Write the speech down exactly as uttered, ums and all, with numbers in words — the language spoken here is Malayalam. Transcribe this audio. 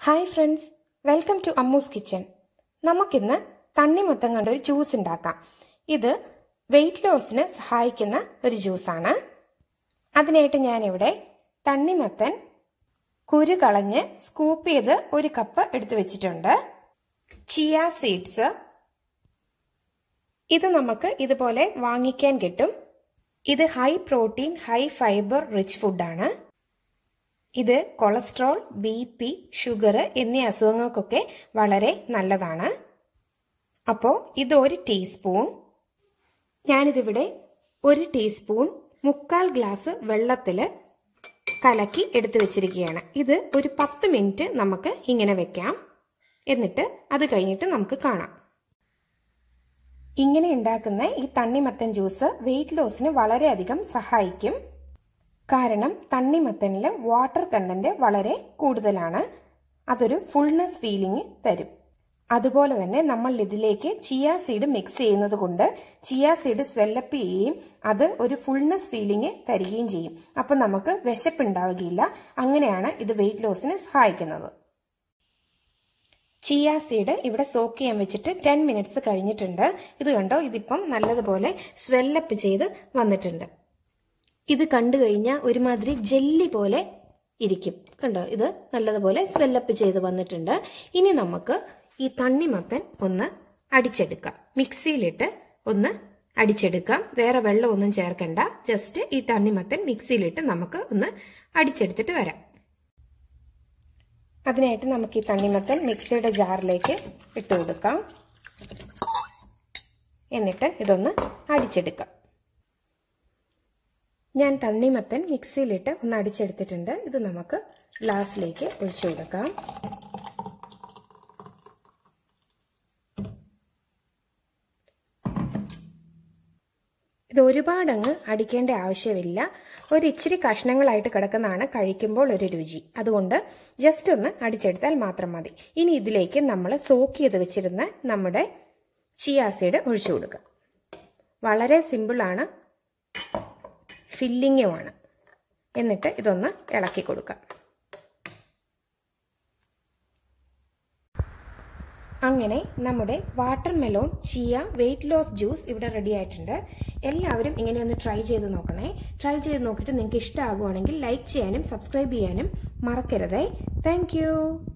Hi friends, welcome to Ammu's kitchen. നമുക്കിന്ന് തണ്ണിമത്തൻ കൊണ്ട് ഒരു ജ്യൂസ് ഉണ്ടാക്കാം. ഇത് വെയിറ്റ് ലോസിന് സഹായിക്കുന്ന ഒരു ജ്യൂസാണ്. അതിനായിട്ട് ഞാനിവിടെ തണ്ണിമത്തൻ കുരു കളഞ്ഞ് സ്കൂപ്പ് ചെയ്ത് ഒരു കപ്പ് എടുത്തു വെച്ചിട്ടുണ്ട്. ചിയ സീഡ്സ്, ഇത് നമുക്ക് ഇതുപോലെ വാങ്ങിക്കാൻ കിട്ടും. ഇത് high protein high fibre rich ഫുഡാണ്. ഇത് കൊളസ്ട്രോൾ, ബി പി, ഷുഗർ എന്നീ അസുഖങ്ങൾക്കൊക്കെ വളരെ നല്ലതാണ്. അപ്പോൾ ഇത് ഒരു ടീസ്പൂൺ, ഞാനിതിവിടെ ഒരു ടീസ്പൂൺ മുക്കാൽ ഗ്ലാസ് വെള്ളത്തിൽ കലക്കി എടുത്തു വെച്ചിരിക്കുകയാണ്. ഇത് ഒരു പത്ത് മിനിറ്റ് നമുക്ക് ഇങ്ങനെ വെക്കാം. എന്നിട്ട് അത് കഴിഞ്ഞിട്ട് നമുക്ക് കാണാം. ഇങ്ങനെ ഉണ്ടാക്കുന്ന ഈ തണ്ണിമത്തൻ ജ്യൂസ് വെയിറ്റ് ലോസിന് വളരെയധികം സഹായിക്കും. കാരണം തണ്ണിമത്തനിൽ വാട്ടർ കണ്ടന്റ് വളരെ കൂടുതലാണ്. അതൊരു ഫുൾനെസ് ഫീലിംഗ് തരും. അതുപോലെ തന്നെ നമ്മൾ ഇതിലേക്ക് ചിയ സീഡ് മിക്സ് ചെയ്യുന്നത് കൊണ്ട് ചിയ സീഡ് സ്വെല്ലപ്പ് ചെയ്യുകയും അത് ഒരു ഫുൾനെസ് ഫീലിംഗ് തരികയും ചെയ്യും. അപ്പം നമുക്ക് വിശപ്പുണ്ടാവുകയില്ല. അങ്ങനെയാണ് ഇത് വെയിറ്റ് ലോസിന് സഹായിക്കുന്നത്. ചിയ സീഡ് ഇവിടെ സോക്ക് ചെയ്യാൻ വെച്ചിട്ട് ടെൻ മിനിറ്റ്സ് കഴിഞ്ഞിട്ടുണ്ട്. ഇത് കണ്ടോ, ഇതിപ്പം നല്ലതുപോലെ സ്വെല്ലപ്പ് ചെയ്ത് വന്നിട്ടുണ്ട്. ഇത് കണ്ടു കഴിഞ്ഞാൽ ഒരുമാതിരി ജെല്ലി പോലെ ഇരിക്കും. കണ്ടോ, ഇത് നല്ലതുപോലെ സ്വെല്ലപ്പ് ചെയ്ത് വന്നിട്ടുണ്ട്. ഇനി നമുക്ക് ഈ തണ്ണിമത്തൻ ഒന്ന് അടിച്ചെടുക്കാം. മിക്സിയിലിട്ട് ഒന്ന് അടിച്ചെടുക്കാം. വേറെ വെള്ളമൊന്നും ചേർക്കണ്ട. ജസ്റ്റ് ഈ തണ്ണിമത്തൻ മിക്സിയിലിട്ട് നമുക്ക് ഒന്ന് അടിച്ചെടുത്തിട്ട് വരാം. അതിനായിട്ട് നമുക്ക് ഈ തണ്ണിമത്തൻ മിക്സിയുടെ ജാറിലേക്ക് ഇട്ട് കൊടുക്കാം. എന്നിട്ട് ഇതൊന്ന് അടിച്ചെടുക്കാം. ഞാൻ തണ്ണിമത്തൻ മിക്സിയിലിട്ട് ഒന്ന് അടിച്ചെടുത്തിട്ടുണ്ട്. ഇത് നമുക്ക് ഗ്ലാസ്സിലേക്ക് ഒഴിച്ചു കൊടുക്കാം. ഇത് ഒരുപാടങ്ങ് അടിക്കേണ്ട ആവശ്യമില്ല. ഒരു ഇച്ചിരി കഷ്ണങ്ങളായിട്ട് കിടക്കുന്നതാണ് കഴിക്കുമ്പോൾ ഒരു രുചി. അതുകൊണ്ട് ജസ്റ്റ് ഒന്ന് അടിച്ചെടുത്താൽ മാത്രം മതി. ഇനി ഇതിലേക്ക് നമ്മൾ സോക്ക് ചെയ്ത് വെച്ചിരുന്ന നമ്മുടെ ചിയ സീഡ് ഒഴിച്ചു കൊടുക്കുക. വളരെ സിമ്പിളാണ്, ഫില്ലിങ്ങുമാണ്. എന്നിട്ട് ഇതൊന്ന് ഇളക്കി കൊടുക്കാം. അങ്ങനെ നമ്മുടെ watermelon chia weight loss juice ഇവിടെ റെഡി ആയിട്ടുണ്ട്. എല്ലാവരും ഇങ്ങനെ ഒന്ന് ട്രൈ ചെയ്ത് നോക്കണേ. ട്രൈ ചെയ്ത് നോക്കിയിട്ട് നിങ്ങൾക്ക് ഇഷ്ടമാകുവാണെങ്കിൽ ലൈക്ക് ചെയ്യാനും സബ്സ്ക്രൈബ് ചെയ്യാനും മറക്കരുതേ. താങ്ക്